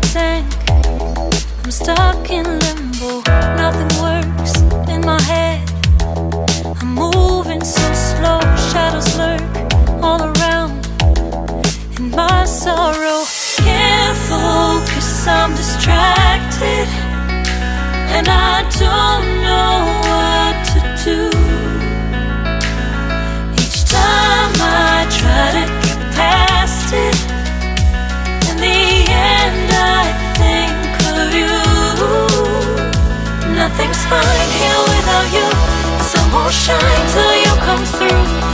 tank. I'm stuck in limbo, nothing works in my head. I'm moving so slow, shadows lurk all around in my sorrow. Can't focus, I'm distracted, and I don't know what to do. Each time I try to get past it, in the end I think of you. Nothing's fine here without you. The sun won't shine till you come through.